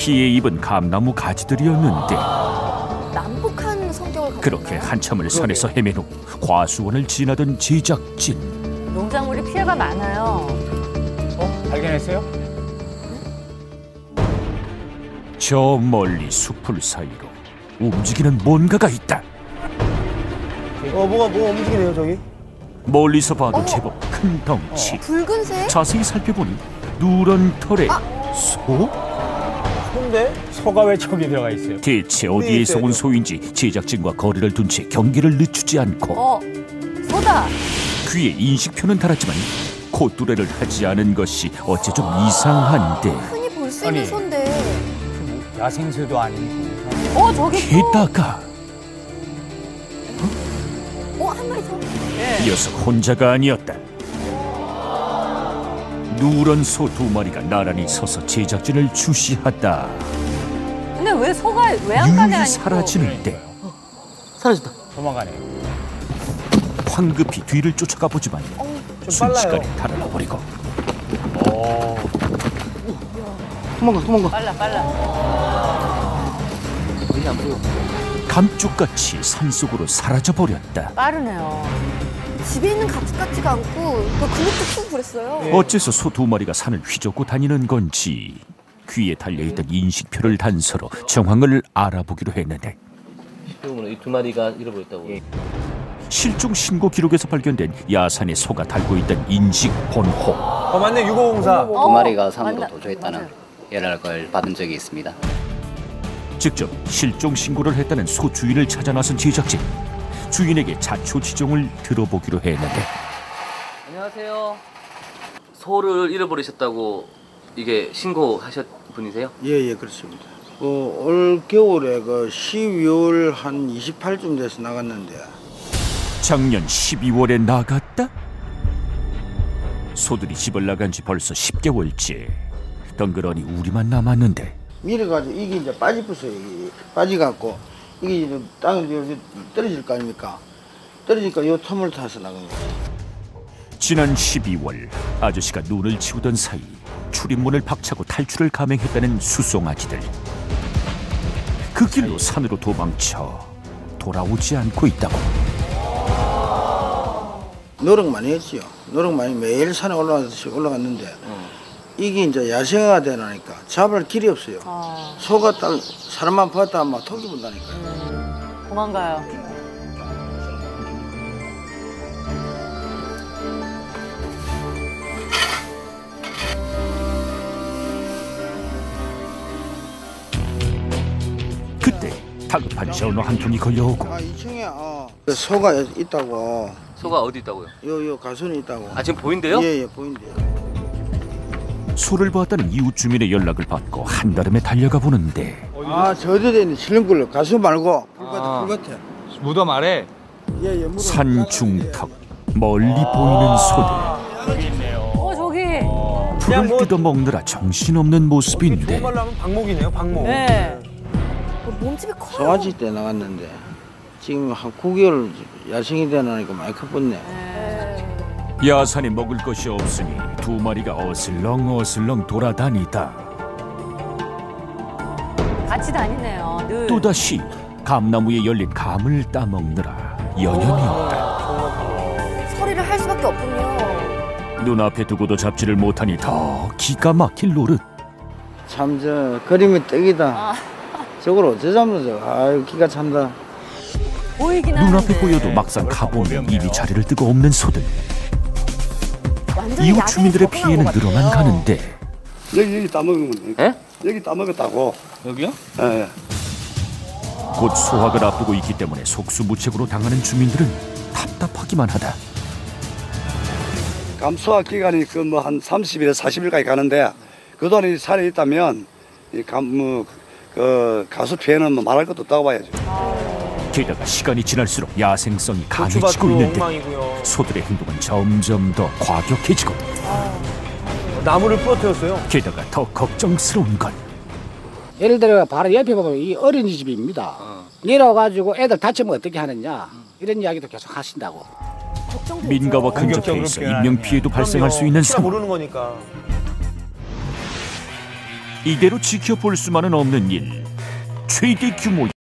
피해 입은 감나무 가지들이었는데 난폭한 성격을 갖고 그렇게 있나요? 한참을 산에서 헤맨 후 과수원을 지나던 제작진. 농작물이 피해가 많아요. 발견했어요? 저 멀리 숲풀 사이로 움직이는 뭔가가 있다. 뭐가 움직이네요 저기. 멀리서 봐도 제법 큰 덩치. 붉은색? 자세히 살펴보니 누런 털에 소? 소인데? 소가 왜 저기 들어가 있어요? 대체 어디에서 온 소인지 제작진과 거리를 둔 채 경계를 늦추지 않고 소다. 귀에 인식표는 달았지만 콧뚜레를 하지 않은 것이 어째 좀 이상한데. 흔히 볼 수 있는 아니. 소인데. 야생새도 아니고. 저기 게다가 한 마리 더? 녀석 혼자가 아니었다. 누런 소 두 마리가 나란히 서서 제작진을 주시하다. 근데 왜 소가 왜 안 가네 유유히 아니고. 사라지는데 사라졌다. 도망가네. 황급히 뒤를 쫓아가 보지만 순식간에 달아나버리고. 도망가. 빨라. 여기 안 보여. 감쪽같이 산속으로 사라져버렸다. 빠르네요. 집에 있는 가축 같지가 않고 또 근육도 크고 그랬어요. 어째서 소 두 마리가 산을 휘젓고 다니는 건지 귀에 달려있던 인식표를 단서로 정황을 알아보기로 했는데 이 두 마리가 잃어버렸다고. 실종 신고 기록에서 발견된 야산에 소가 달고 있던 인식 번호. 맞네 6504. 두 마리가 산으로 맞나? 도주했다는 맞아요. 연락을 받은 적이 있습니다. 직접 실종 신고를 했다는 소 주인을 찾아 나선 제작진. 주인에게 자초지종을 들어보기로 했는데 안녕하세요. 소를 잃어버리셨다고 이게 신고하셨 분이세요? 예, 그렇습니다. 올 겨울에 12월 한 28쯤 돼서 나갔는데 작년 12월에 나갔다? 소들이 집을 나간 지 벌써 10개월째. 덩그러니 우리만 남았는데 밀어가지고 이게 이제 빠지었어요. 빠지갖고 이게 이제 땅을 떨어질 거 아닙니까? 떨어지니까 요 틈을 타서 나간 거예요. 지난 12월 아저씨가 눈을 치우던 사이 출입문을 박차고 탈출을 감행했다는 수송아지들. 그 길로 산으로 도망쳐 돌아오지 않고 있다고. 노력 많이 했지요. 노력 많이 매일 산에 올라갔는데 이게 이제 야생화가 되니까 잡을 길이 없어요. 소가 딱 사람만 봤다 막 토끼 본다니까요. 도망가요. 그때 다급한 전화 한 통이 걸려오고 2층에 소가 있다고. 소가 어디 있다고요? 요 가순이 있다고. 지금 보인대요? 예, 보인대요. 소를 보았다는 이웃 주민의 연락을 받고 한달음에 달려가 보는데 저들에 있는 실렁굴로 가수 말고 불 같아. 무덤 아래. 예, 무덤. 산 중턱 멀리 보이는 소들. 여기 있네요. 저기. 풀을 뜯어먹느라 정신없는 모습인데 정말로 하면 방목이네요, 방목. 네. 몸집이 커요. 소아지 때 나갔는데 지금 한 9개월 야생이 되나니까 많이 커졌네. 야산에 먹을 것이 없으니 두 마리가 어슬렁어슬렁 돌아다니다 같이 다니네요. 늘. 또다시 감나무에 열린 감을 따먹느라 여념이 없다. 처리를 할 수밖에 없군요. 눈앞에 두고도 잡지를 못하니 더 기가 막힐 노릇. 참 그림이 떡이다. 저걸 어째 잡는 아유 기가 찬다. 보이긴 눈앞에 하는데. 보여도 막상 가보면 이미 자리를 뜨고 없는 소들. 완전히 이웃 야생에 주민들의 적응한 피해는 것 같아요. 늘어만 가는데 여기 따먹으면 돼. 예? 여기 따먹었다고. 여기요? 예. 곧 수확을 앞두고 있기 때문에 속수무책으로 당하는 주민들은 답답하기만 하다. 감수화 기간이 한 30일에서 40일까지 가는데 그동안에 살이 있다면 가수 피해는 말할 것도 없다고 봐야죠. 게다가 시간이 지날수록 야생성이 강해지고 있는데 엉망이고요. 소들의 행동은 점점 더 과격해지고 나무를 부러뜨렸어요. 게다가 더 걱정스러운 건 예를 들어 바로 옆에 보면 이 어린이집입니다. 내려가지고 애들 다치면 어떻게 하느냐 이런 이야기도 계속 하신다고. 민가와 근접해 있어 인명피해도 발생할 수 있는 혹시나 상황. 모르는 거니까. 이대로 지켜볼 수만은 없는 일. 최대 규모